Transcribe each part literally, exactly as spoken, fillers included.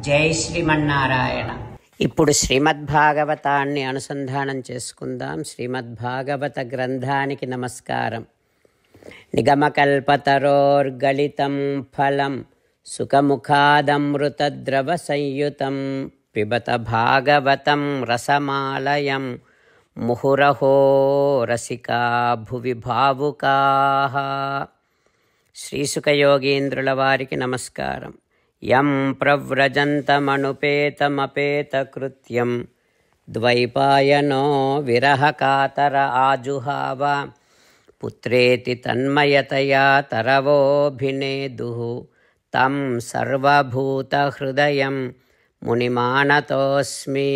జై శ్రీమన్నారాయణ. ఇప్పుడు శ్రీమద్భాగవతాన్ని అనుసంధానం చేసుకుందాం. శ్రీమద్భాగవత గ్రంథానికి నమస్కారం. నిగమకల్పతరోర్గళితం ఫలం సుఖముఖాదమృతద్రవ సంయుతం పిబత భాగవతం రసమాలయం ముహురహో రసికా భువి భావుకాః. శ్రీసుఖయోగీంద్రుల వారికి నమస్కారం. యం ప్రవ్రజంతమనుపేతమపేతకృత్యం ద్వైపాయనో విరహకాతర ఆజుహావ పుత్రేతి తన్మయతయా తరవోభినేదుః తం సర్వభూతహృదయం మునిమానతోస్మి.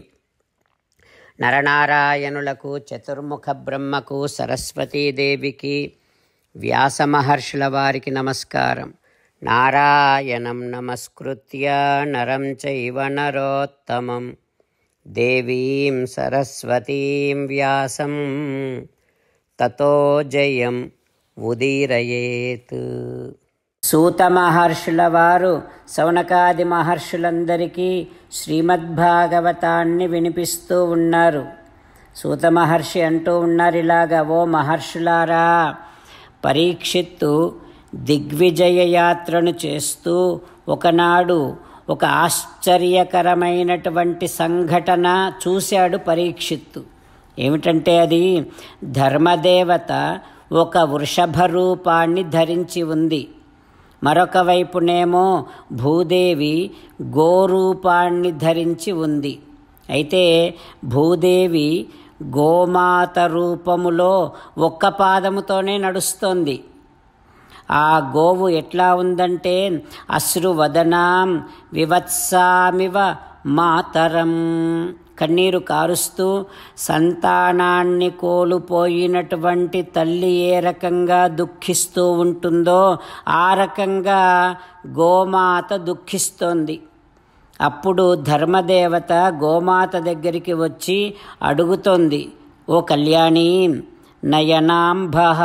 నరనారాయణులకు, చతుర్ముఖ బ్రహ్మకు, సరస్వతీదేవికి, వ్యాసమహర్షుల వారికి నమస్కారం. నారాయణం నమస్కృత్య నరం చైవ నరోత్తమం దేవీం సరస్వతీం వ్యాసం తతో జయం ఉదీరయేత్. సూత మహర్షుల వారు శౌనకాది మహర్షులందరికీ శ్రీమద్భాగవతాన్ని వినిపిస్తూ ఉన్నారు. సూత మహర్షి అంటూ ఉన్నారు ఇలాగా: ఓ మహర్షులారా, పరీక్షిత్తు దిగ్విజయ యాత్రను చేస్తూ ఒకనాడు ఒక ఆశ్చర్యకరమైనటువంటి సంఘటన చూశాడు పరీక్షిత్తు. ఏమిటంటే అది ధర్మదేవత ఒక వృషభ రూపాన్ని ధరించి ఉంది. మరొక వైపునేమో భూదేవి గోరూపాన్ని ధరించి ఉంది. అయితే భూదేవి గోమాత రూపములో ఒక్క పాదముతోనే నడుస్తోంది. ఆ గోవు ఎట్లా ఉందంటే అశ్రువదనాం వివత్సామివ మాతరం, కన్నీరు కారుస్తూ సంతానాన్ని కోల్పోయినటువంటి తల్లి ఏ రకంగా దుఃఖిస్తూ ఉంటుందో ఆ రకంగా గోమాత దుఃఖిస్తోంది. అప్పుడు ధర్మదేవత గోమాత దగ్గరికి వచ్చి అడుగుతోంది: ఓ కళ్యాణి, నయనాంబః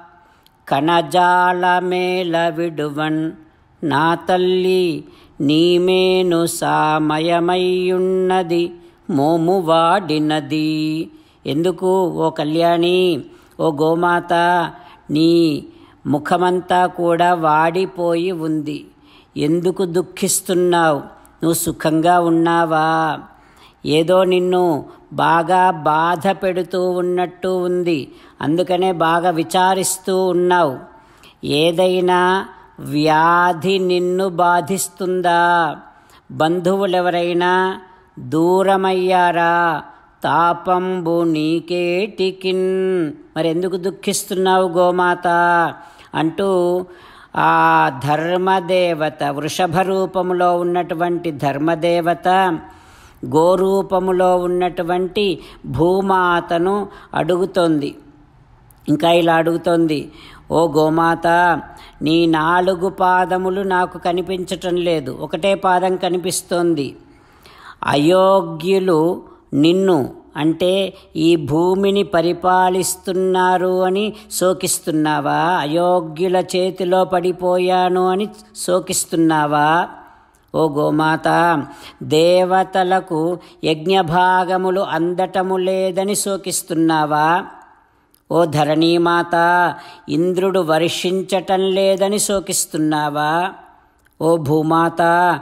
కణజాలమేల విడువన్ నా తల్లి నీమేను సామయమయ్యున్నది మోము వాడినది. ఎందుకు ఓ కళ్యాణి, ఓ గోమాత, నీ ముఖమంతా కూడా వాడిపోయి ఉంది. ఎందుకు దుఃఖిస్తున్నావు? నువ్వు సుఖంగా ఉన్నావా? ఏదో నిన్ను బాగా బాధ పెడుతూ ఉన్నట్టు ఉంది, అందుకనే బాగా విచారిస్తూ ఉన్నావు. ఏదైనా వ్యాధి నిన్ను బాధిస్తుందా? బంధువులెవరైనా దూరమయ్యారా? తాపంబు నీకేటికిన్, మరెందుకు దుఃఖిస్తున్నావు గోమాత అంటూ ఆ ధర్మదేవత, వృషభ రూపములో ఉన్నటువంటి ధర్మదేవత గోరూపములో ఉన్నటువంటి భూమాతను అడుగుతోంది. ఇంకా ఇలా అడుగుతోంది: ఓ గోమాత, నీ నాలుగు పాదములు నాకు కనిపించటం లేదు, ఒకటే పాదం కనిపిస్తోంది. అయోగ్యులు నిన్ను అంటే ఈ భూమిని పరిపాలిస్తున్నారు అని శోకిస్తున్నావా? అయోగ్యుల చేతిలో పడిపోయాను అని శోకిస్తున్నావా? ఓ గోమాత, దేవతలకు యజ్ఞభాగములు అందటము లేదని శోకిస్తున్నావా? ఓ ధరణీమాత, ఇంద్రుడు వర్షించటం లేదని శోకిస్తున్నావా? ఓ భూమాత,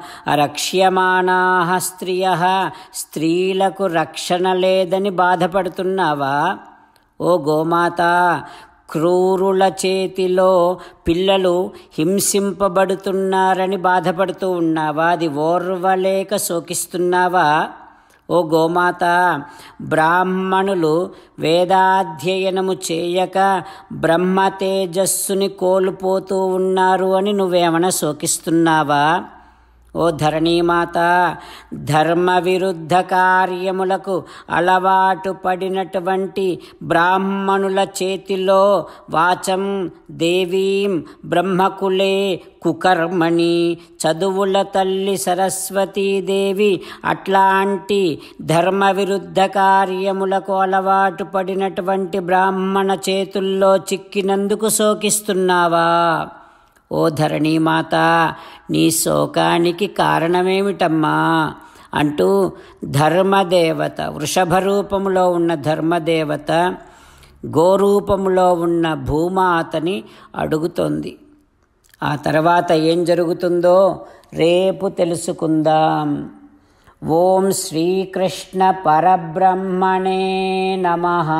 రక్ష్యమాణాః స్త్రియః, స్త్రీలకు రక్షణ లేదని బాధపడుతున్నావా? ఓ గోమాత, క్రూరుల చేతిలో పిల్లలు హింసింపబడుతున్నారని బాధపడుతూ ఉన్నావా? అది ఓర్వలేక శోకిస్తున్నావా? ఓ గోమాత, బ్రాహ్మణులు వేదాధ్యయనము చేయక బ్రహ్మ తేజస్సుని కోల్పోతూ ఉన్నారు అని నువ్వేమైనా శోకిస్తున్నావా? ఓ ధరణీమాత, ధర్మ విరుద్ధ కార్యములకు అలవాటు పడినటువంటి బ్రాహ్మణుల చేతిలో వాచం దేవీం బ్రహ్మకులే కుకర్మణి, చదువుల తల్లి సరస్వతీదేవి అట్లాంటి ధర్మ విరుద్ధ కార్యములకు అలవాటు పడినటువంటి బ్రాహ్మణ చేతుల్లో చిక్కినందుకు శోకిస్తున్నావా? ఓ ధరణీమాత, నీ శోకానికి కారణమేమిటమ్మా అంటూ ధర్మదేవత, వృషభ రూపంలో ఉన్న ధర్మదేవత గోరూపంలో ఉన్న భూమాతని అడుగుతోంది. ఆ తర్వాత ఏం జరుగుతుందో రేపు తెలుసుకుందాం. ఓం శ్రీకృష్ణ పరబ్రహ్మణే నమః.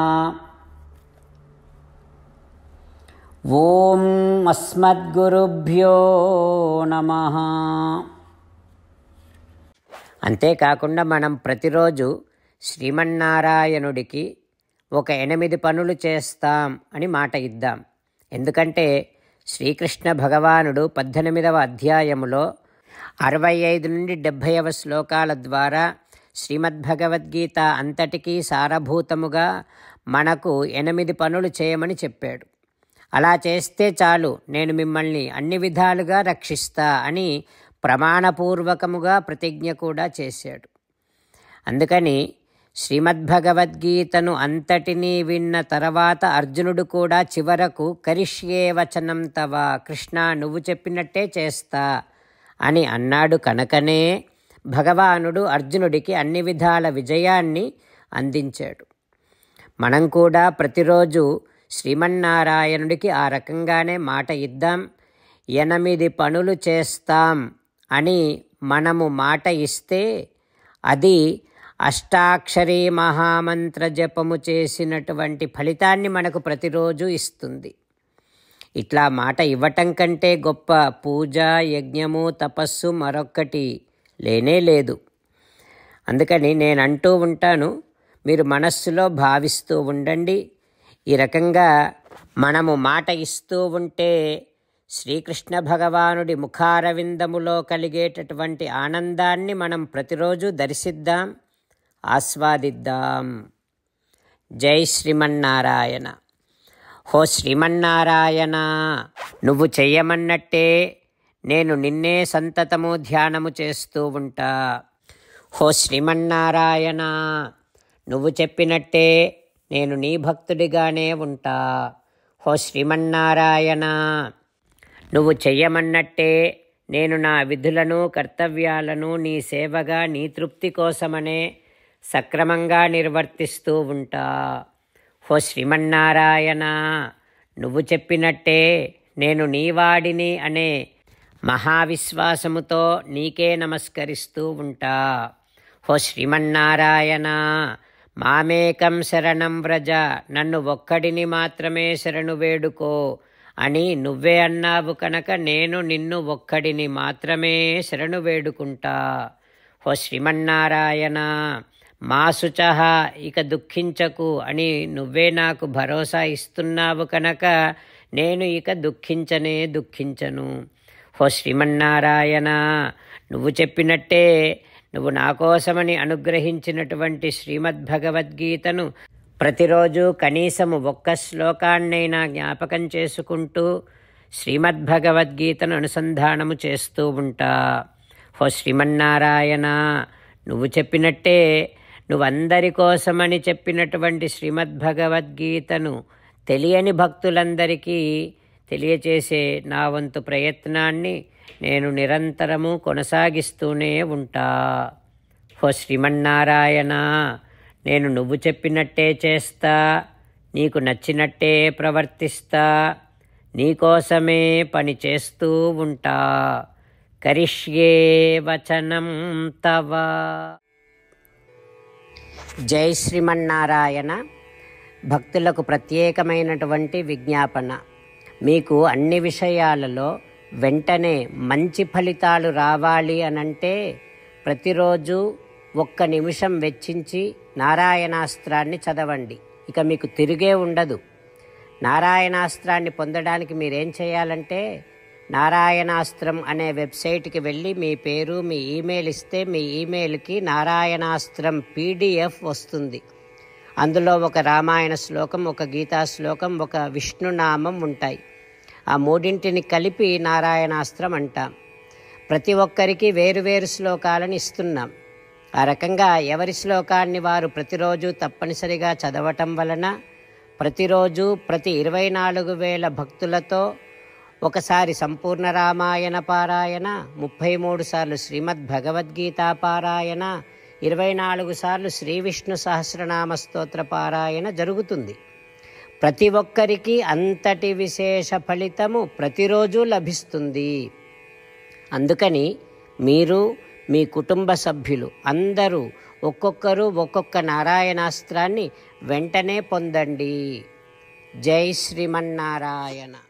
ఓం అస్మద్గురుభ్యో నమః. అంతేకాకుండా మనం ప్రతిరోజు శ్రీమన్నారాయణుడికి ఒక ఎనిమిది పనులు చేస్తాం అని మాట ఇద్దాం. ఎందుకంటే శ్రీకృష్ణ భగవానుడు పద్దెనిమిదవ అధ్యాయములో అరవై ఐదు నుండి డెబ్భైవ శ్లోకాల ద్వారా శ్రీమద్భగవద్గీత అంతటికీ సారభూతముగా మనకు ఎనిమిది పనులు చేయమని చెప్పాడు. అలా చేస్తే చాలు, నేను మిమ్మల్ని అన్ని విధాలుగా రక్షిస్తా అని ప్రమాణపూర్వకముగా ప్రతిజ్ఞ కూడా చేశాడు. అందుకని శ్రీమద్భగవద్గీతను అంతటినీ విన్న తర్వాత అర్జునుడు కూడా చివరకు కరిష్యే వచనం తవ, కృష్ణ నువ్వు చెప్పినట్టే చేస్తా అని అన్నాడు. కనుకనే భగవానుడు అర్జునుడికి అన్ని విధాల విజయాన్ని అందించాడు. మనం కూడా ప్రతిరోజు శ్రీమన్నారాయణుడికి ఆ రకంగానే మాట ఇద్దాం. ఎనిమిది పనులు చేస్తాం అని మనము మాట ఇస్తే అది అష్టాక్షరీ మహామంత్ర జపము చేసినటువంటి ఫలితాన్ని మనకు ప్రతిరోజు ఇస్తుంది. ఇట్లా మాట ఇవ్వటం కంటే గొప్ప పూజ, యజ్ఞము, తపస్సు మరొక్కటి లేనే లేదు. అందుకని నేను అంటూ ఉంటాను, మీరు మనస్సులో భావిస్తూ ఉండండి. ఈ రకంగా మనము మాట ఇస్తూ ఉంటే శ్రీకృష్ణ భగవానుడి ముఖారవిందములో కలిగేటటువంటి ఆనందాన్ని మనం ప్రతిరోజు దర్శిద్దాం, ఆస్వాదిద్దాం. జై శ్రీమన్నారాయణ. హో శ్రీమన్నారాయణ, నువ్వు చెయ్యమన్నట్టే నేను నిన్నే సంతతము ధ్యానము చేస్తూ ఉంటా. హో శ్రీమన్నారాయణ, నువ్వు చెప్పినట్టే నేను నీ భక్తుడిగానే ఉంటా. హో శ్రీమన్నారాయణ, నువ్వు చెయ్యమన్నట్టే నేను నా విధులను, కర్తవ్యాలను నీ సేవగా, నీ తృప్తి కోసమనే సక్రమంగా నిర్వర్తిస్తూ ఉంటా. హో శ్రీమన్నారాయణ, నువ్వు చెప్పినట్టే నేను నీవాడిని అనే మహావిశ్వాసముతో నీకే నమస్కరిస్తూ ఉంటా. హో శ్రీమన్నారాయణ, మామేకం శరణం వ్రజ, నన్ను ఒక్కడిని మాత్రమే శరణు వేడుకో అని నువ్వే అన్నావు కనుక నేను నిన్ను ఒక్కడిని మాత్రమే శరణు వేడుకుంటా. హో శ్రీమన్నారాయణ, మా శుచః, ఇక దుఃఖించకు అని నువ్వే నాకు భరోసా ఇస్తున్నావు కనుక నేను ఇక దుఃఖించనే దుఃఖించను. హో శ్రీమన్నారాయణ, నువ్వు చెప్పినట్టే నువ్వు నా కోసమని అనుగ్రహించినటువంటి శ్రీమద్భగవద్గీతను ప్రతిరోజు కనీసము ఒక్క శ్లోకాన్నైనా జ్ఞాపకం చేసుకుంటూ శ్రీమద్భగవద్గీతను అనుసంధానము చేస్తూ ఉంటా. హో శ్రీమన్నారాయణ, నువ్వు చెప్పినట్టే నువ్వందరి కోసమని చెప్పినటువంటి శ్రీమద్భగవద్గీతను తెలియని భక్తులందరికీ తెలియచేసే నా వంతు ప్రయత్నాన్ని నేను నిరంతరము కొనసాగిస్తూనే ఉంటా. హో శ్రీమన్నారాయణ, నేను నువ్వు చెప్పినట్టే చేస్తా, నీకు నచ్చినట్టే ప్రవర్తిస్తా, నీకోసమే పని చేస్తూ ఉంటా. కరిష్యే వచనం తవ. జై శ్రీమన్నారాయణ. భక్తులకు ప్రత్యేకమైనటువంటి విజ్ఞాపన. మీకు అన్ని విషయాలలో వెంటనే మంచి ఫలితాలు రావాలి అనంటే ప్రతిరోజు ఒక్క నిమిషం వెచ్చించి నారాయణాస్త్రాన్ని చదవండి. ఇక మీకు తిరిగే ఉండదు. నారాయణాస్త్రాన్ని పొందడానికి మీరేం చేయాలంటే నారాయణాస్త్రం అనే వెబ్సైట్కి వెళ్ళి మీ పేరు, మీ ఈమెయిల్ ఇస్తే మీ ఈమెయిల్కి నారాయణాస్త్రం పీడిఎఫ్ వస్తుంది. అందులో ఒక రామాయణ శ్లోకం, ఒక గీతా శ్లోకం, ఒక విష్ణునామం ఉంటాయి. ఆ మూడింటిని కలిపి నారాయణాస్త్రం అంటాం. ప్రతి ఒక్కరికి వేరువేరు శ్లోకాలను ఇస్తున్నాం. ఆ రకంగా ఎవరి శ్లోకాన్ని వారు ప్రతిరోజు తప్పనిసరిగా చదవటం వలన ప్రతిరోజు ప్రతి ఇరవై నాలుగు వేల భక్తులతో ఒకసారి సంపూర్ణ రామాయణ పారాయణ, ముప్పై మూడు సార్లు శ్రీమద్ భగవద్గీత పారాయణ, ఇరవై నాలుగు సార్లు శ్రీ విష్ణు సహస్రనామ స్తోత్ర పారాయణ జరుగుతుంది. ప్రతి ఒక్కరికి అంతటి విశేష ఫలితము ప్రతిరోజు లభిస్తుంది. అందుకని మీరు, మీ కుటుంబ సభ్యులు అందరూ ఒక్కొక్కరు ఒక్కొక్క నారాయణాస్త్రాన్ని వెంటనే పొందండి. జై శ్రీమన్నారాయణ.